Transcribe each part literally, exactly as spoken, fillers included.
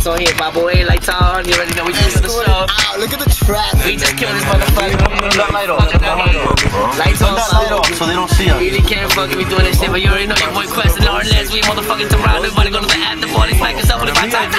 lights on here, by boy, lights on. You already know we doing the show. Ow, look at the traffic. We just killed this motherfucker. Light off. Lights on, light off so they don't see us. You really can't fucking be doing this shit, but you already know your boy Quest and Lauren Les. We motherfucking Toronto. Everybody go to the after party, smack us up with a five time.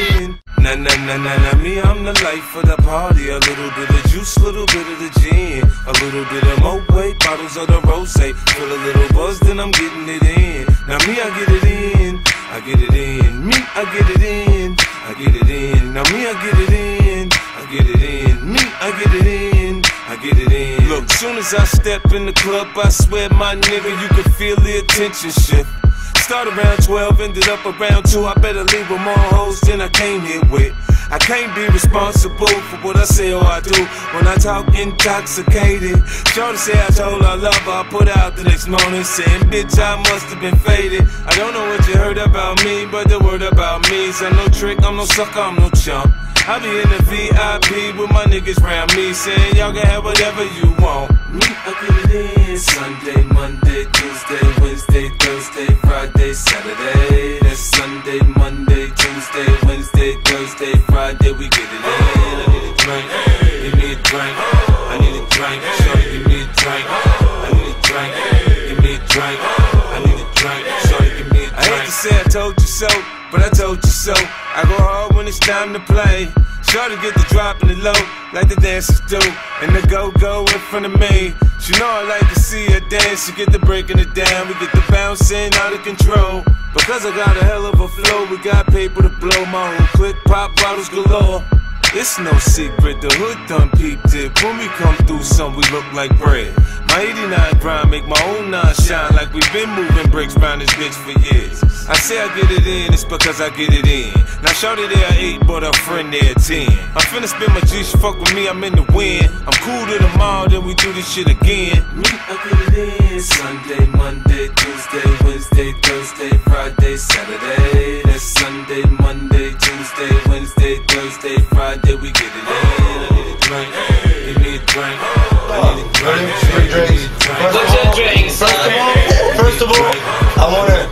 Nah, nah, nah, nah, nah, me, I'm the life of the party. A little bit of juice, little bit of the gin. A little bit of Moet, bottles of the rosé. Feel a little buzz, then I'm getting it in. Now me, I get it in, I get it in. Me, I get it in, I get it in. Now me, I get it in, I get it in. Me, I get it in, I get it in. Look, soon as I step in the club, I swear, my nigga, you can feel the attention shift. Start around twelve, ended up around two. I better leave with more hoes than I came here with. I can't be responsible for what I say or I do when I talk intoxicated. Shorty say I told her I love her, I put out the next morning saying, bitch, I must have been faded. I don't know what you heard about me, but the word about me is I'm no trick, I'm no sucker, I'm no chump. I be in the V I P with my niggas round me saying y'all can have whatever you want. Me, I get it in Sunday, Monday, Tuesday, Wednesday, Thursday, Friday, Saturday. That's Sunday, Monday, Tuesday, Wednesday, Thursday, Friday, we get it in. I need a drink, give me a drink. I need a drink, shorty, give me a drink. I need a drink, give me a drink. I need a drink, shorty, give me a drink. I hate to say I told you so, but I told you so. I go hard when it's time to play. Shorty get the drop in the low, like the dancers do, and the go-go in front of me. She know I like to see her dance. She get the breaking it down, we get the bouncing out of control. Because I got a hell of a flow, we got paper to blow. My whole click, pop bottles galore. It's no secret, the hood done peeped it. When we come through, some we look like bread. My eighty-nine grind make my own nine shine like we've been moving bricks round this bitch for years. I say I get it in, it's because I get it in. Now shorty there at eight, but her friend there at ten. I'm finna spin my G, she fuck with me, I'm in the wind. I'm cool to them all, then we do this shit again. Me, I get it in Sunday, Monday, Tuesday, Wednesday, Thursday, Friday, Saturday. That's Sunday, Monday, Tuesday, Wednesday, Thursday, Friday, we get it in. I need a drink, give me a drink. I need a drink, Three drinks. What's your drinks? First of all, first of all, I wanna,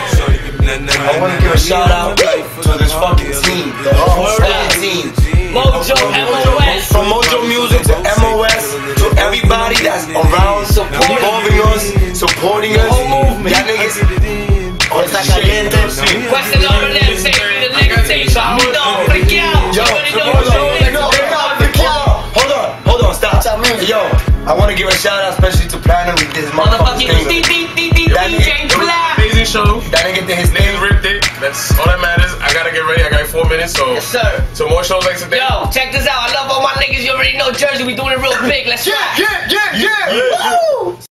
I wanna give a shout out to this fucking team, the whole fucking team. Mojo, M O S. From Mojo Music to M O S to everybody that's around supporting us, supporting us. Y'all niggas, oh, it's caliente. Quest and Lauren Les, say the nigga say something. No, freak out. Yo, hold on, no, hold on, hold on, stop. Yo, I want to give a shout out especially to Platinum. He did his motherfucking thing. Amazing show. That nigga did his Name name. ripped it. That's all that matters. I gotta get ready. I got four minutes, so Yes, sir. so more shows like today. Yo, check this out. I love all my niggas. You already know Jersey. We doing it real big. Let's Yeah, ride. yeah, yeah, yeah. Woo!